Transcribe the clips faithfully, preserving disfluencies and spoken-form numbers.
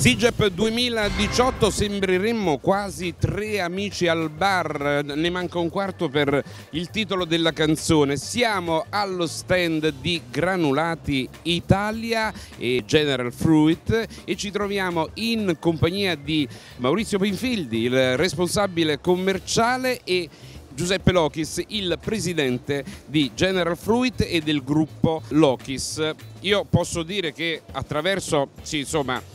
SIGEP duemiladiciotto, sembreremmo quasi tre amici al bar, ne manca un quarto per il titolo della canzone. Siamo allo stand di Granulati Italia e General Fruit e ci troviamo in compagnia di Maurizio Pinfildi, il responsabile commerciale, e Giuseppe Lokis, il presidente di General Fruit e del gruppo Lokis. Io posso dire che attraverso, sì, insomma,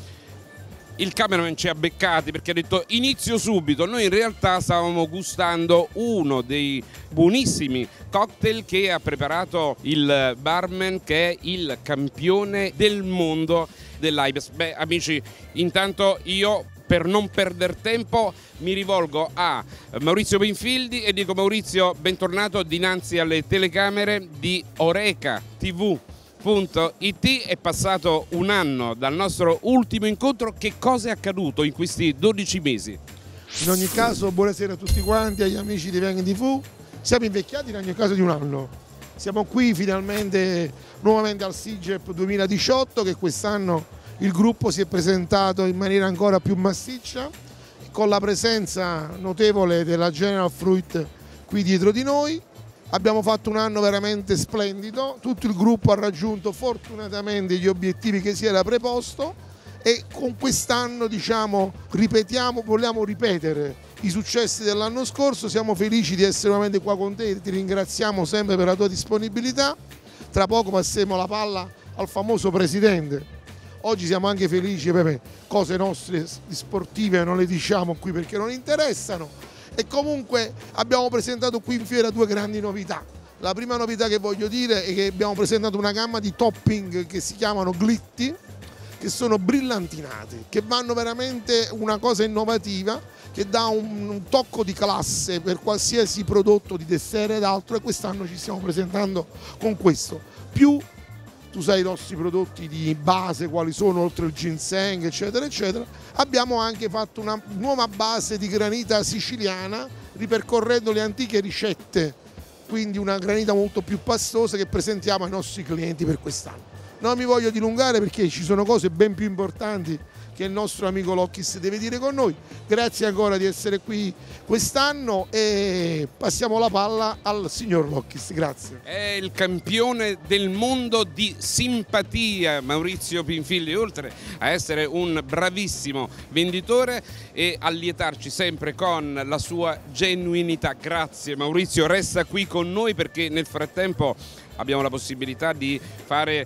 il cameraman ci ha beccati perché ha detto inizio subito. Noi in realtà stavamo gustando uno dei buonissimi cocktail che ha preparato il barman, che è il campione del mondo dell'I B E S. Beh, amici, intanto io, per non perdere tempo, mi rivolgo a Maurizio Pinfildi e dico: Maurizio, bentornato dinanzi alle telecamere di Oreca T V punto it. È passato un anno dal nostro ultimo incontro. Che cosa è accaduto in questi dodici mesi? In ogni caso, buonasera a tutti quanti, agli amici di Venga T V. Siamo invecchiati in ogni caso di un anno. Siamo qui finalmente nuovamente al SIGEP duemiladiciotto, che quest'anno il gruppo si è presentato in maniera ancora più massiccia, con la presenza notevole della General Fruit qui dietro di noi. Abbiamo fatto un anno veramente splendido, tutto il gruppo ha raggiunto fortunatamente gli obiettivi che si era preposto e con quest'anno, diciamo, ripetiamo, vogliamo ripetere i successi dell'anno scorso. Siamo felici di essere nuovamente qua con te, ti ringraziamo sempre per la tua disponibilità. Tra poco passeremo la palla al famoso presidente. Oggi siamo anche felici per cose nostre sportive, non le diciamo qui perché non interessano. E comunque abbiamo presentato qui in fiera due grandi novità. La prima novità che voglio dire è che abbiamo presentato una gamma di topping che si chiamano glitti, che sono brillantinati, che vanno veramente una cosa innovativa, che dà un, un tocco di classe per qualsiasi prodotto di dessert ed altro, e quest'anno ci stiamo presentando con questo. Più tu sai i nostri prodotti di base quali sono, oltre il ginseng eccetera eccetera. Abbiamo anche fatto una nuova base di granita siciliana ripercorrendo le antiche ricette, quindi una granita molto più pastosa che presentiamo ai nostri clienti per quest'anno. Non mi voglio dilungare perché ci sono cose ben più importanti che il nostro amico Lokis deve dire con noi. Grazie ancora di essere qui quest'anno e passiamo la palla al signor Lokis. Grazie. È il campione del mondo di simpatia, Maurizio Pinfildi, oltre a essere un bravissimo venditore e allietarci sempre con la sua genuinità. Grazie Maurizio, resta qui con noi perché nel frattempo abbiamo la possibilità di fare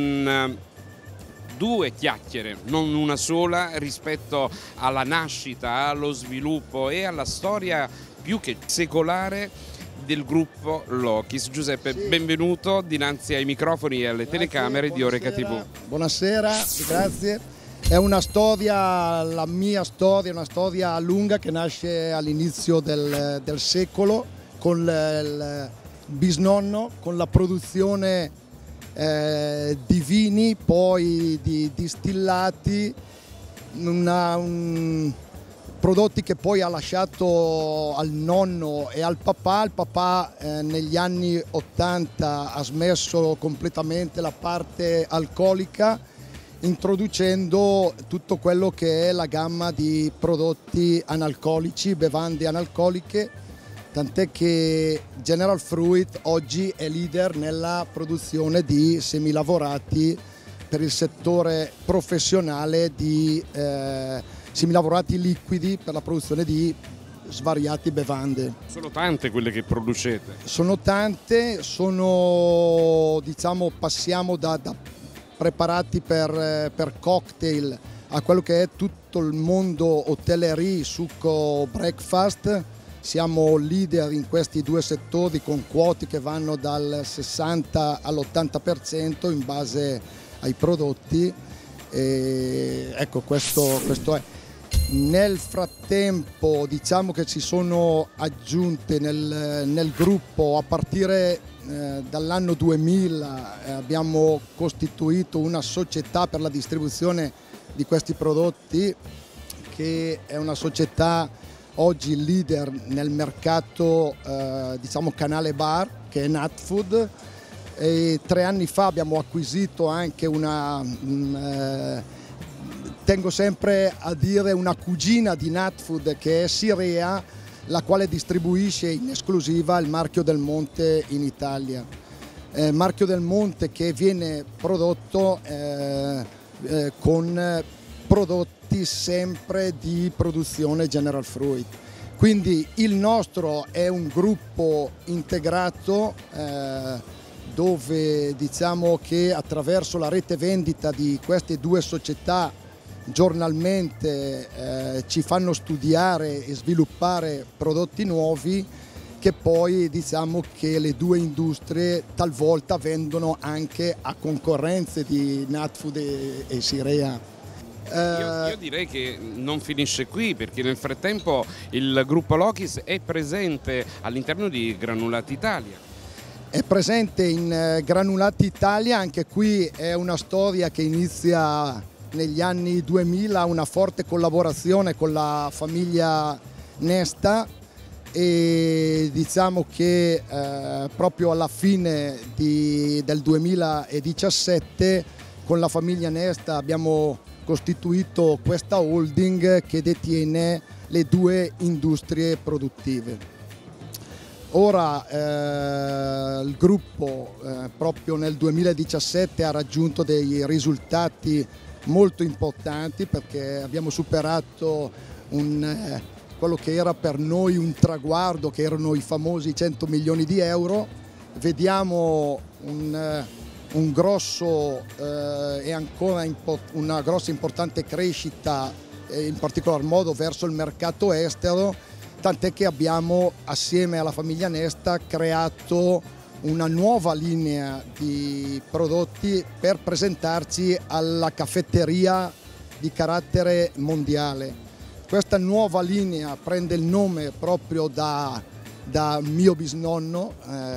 un due chiacchiere, non una sola, rispetto alla nascita, allo sviluppo e alla storia più che secolare del gruppo Lokis. Giuseppe, sì, benvenuto dinanzi ai microfoni e alle grazie, telecamere di Oreca T V. Buonasera, grazie. È una storia, la mia storia, una storia lunga che nasce all'inizio del, del secolo con il bisnonno, con la produzione Eh, di vini, poi di distillati, una, un, prodotti che poi ha lasciato al nonno e al papà. Il papà eh, negli anni ottanta ha smesso completamente la parte alcolica, introducendo tutto quello che è la gamma di prodotti analcolici, bevande analcoliche, tant'è che General Fruit oggi è leader nella produzione di semilavorati per il settore professionale, di eh, semilavorati liquidi per la produzione di svariate bevande. Sono tante quelle che producete? Sono tante, sono, diciamo, passiamo da, da preparati per, per cocktail a quello che è tutto il mondo hotellerie, succo, breakfast. Siamo leader in questi due settori con quote che vanno dal sessanta all'ottanta per cento in base ai prodotti. E ecco, questo, questo è. Nel frattempo diciamo che ci sono aggiunte nel, nel gruppo a partire eh, dall'anno duemila. Eh, abbiamo costituito una società per la distribuzione di questi prodotti, che è una società oggi leader nel mercato eh, diciamo canale bar, che è Natfood. E tre anni fa abbiamo acquisito anche una, un, eh, tengo sempre a dire una cugina di Natfood che è Sirea, la quale distribuisce in esclusiva il marchio del Monte in Italia. Eh, marchio del Monte che viene prodotto eh, eh, con prodotti sempre di produzione General Fruit. Quindi il nostro è un gruppo integrato eh, dove diciamo che attraverso la rete vendita di queste due società giornalmente eh, ci fanno studiare e sviluppare prodotti nuovi che poi diciamo che le due industrie talvolta vendono anche a concorrenze di Natfood e, e Sirea. Io, io direi che non finisce qui, perché nel frattempo il gruppo Lokis è presente all'interno di Granulati Italia. È presente in Granulati Italia, anche qui è una storia che inizia negli anni duemila, una forte collaborazione con la famiglia Nesta e diciamo che eh, proprio alla fine di, del duemiladiciassette con la famiglia Nesta abbiamo costituito questa holding che detiene le due industrie produttive. Ora eh, il gruppo eh, proprio nel duemiladiciassette ha raggiunto dei risultati molto importanti perché abbiamo superato un, eh, quello che era per noi un traguardo, che erano i famosi cento milioni di euro. Vediamo un, eh, un grosso eh, e ancora una grossa importante crescita, eh, in particolar modo verso il mercato estero, tant'è che abbiamo assieme alla famiglia Nesta creato una nuova linea di prodotti per presentarci alla caffetteria di carattere mondiale. Questa nuova linea prende il nome proprio da, da mio bisnonno,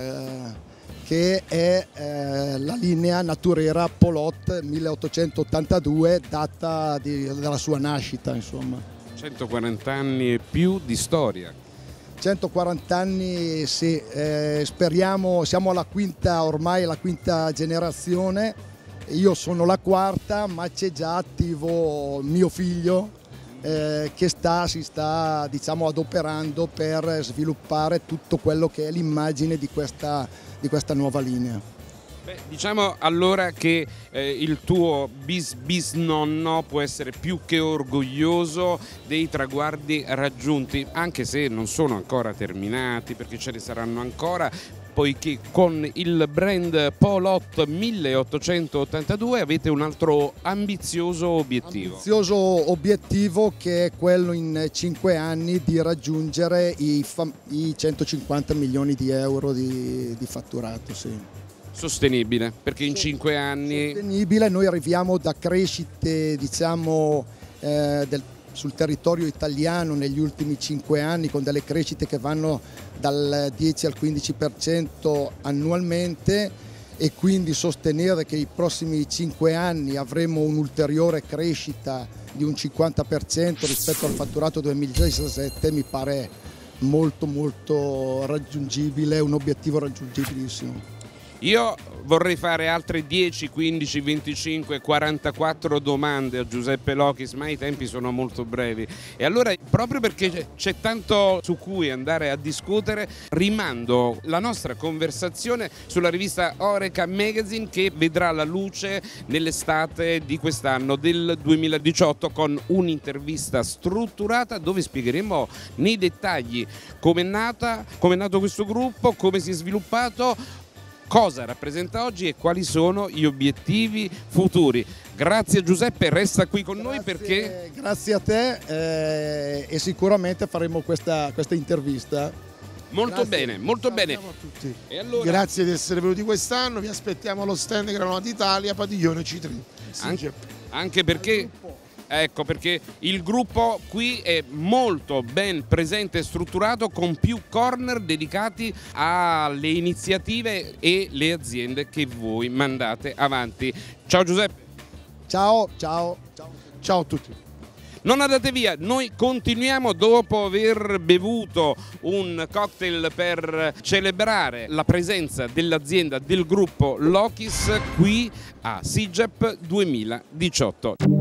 eh, che è eh, la linea Naturera Polot milleottocentottantadue, data di, della sua nascita, insomma. centoquaranta anni e più di storia. centoquaranta anni, sì, eh, speriamo, siamo alla quinta, ormai la quinta generazione, io sono la quarta, ma c'è già attivo mio figlio eh, che sta, si sta diciamo, adoperando per sviluppare tutto quello che è l'immagine di questa, di questa nuova linea. Beh, diciamo allora che eh, il tuo bis bisnonno può essere più che orgoglioso dei traguardi raggiunti, anche se non sono ancora terminati, perché ce ne saranno ancora, poiché con il brand Polot milleottocentottantadue avete un altro ambizioso obiettivo. Ambizioso obiettivo che è quello in cinque anni di raggiungere i, i centocinquanta milioni di euro di, di fatturato. Sì. Sostenibile, perché in cinque anni... Sostenibile, noi arriviamo da crescite diciamo, eh, del, sul territorio italiano negli ultimi cinque anni con delle crescite che vanno dal dieci al quindici per cento annualmente e quindi sostenere che i prossimi cinque anni avremo un'ulteriore crescita di un cinquanta per cento rispetto al fatturato duemiladiciassette mi pare molto molto raggiungibile, un obiettivo raggiungibilissimo. Io vorrei fare altre dieci, quindici, venticinque, quarantaquattro domande a Giuseppe Lokis, ma i tempi sono molto brevi. E allora, proprio perché c'è tanto su cui andare a discutere, rimando la nostra conversazione sulla rivista Horeca Magazine, che vedrà la luce nell'estate di quest'anno del duemiladiciotto con un'intervista strutturata dove spiegheremo nei dettagli come è nata, come è nato questo gruppo, come si è sviluppato, cosa rappresenta oggi e quali sono gli obiettivi futuri. Grazie Giuseppe, resta qui con grazie, noi perché... Grazie a te eh, e sicuramente faremo questa, questa intervista. Molto grazie. bene, molto bene. A tutti. E allora... Grazie di essere venuti quest'anno, vi aspettiamo allo stand Granulati Italia, Padiglione C tre. Anche, anche perché... Ecco perché il gruppo qui è molto ben presente e strutturato con più corner dedicati alle iniziative e le aziende che voi mandate avanti. Ciao Giuseppe. Ciao, ciao. Ciao, ciao a tutti. Non andate via, noi continuiamo dopo aver bevuto un cocktail per celebrare la presenza dell'azienda del gruppo Lokis qui a SIGEP duemiladiciotto.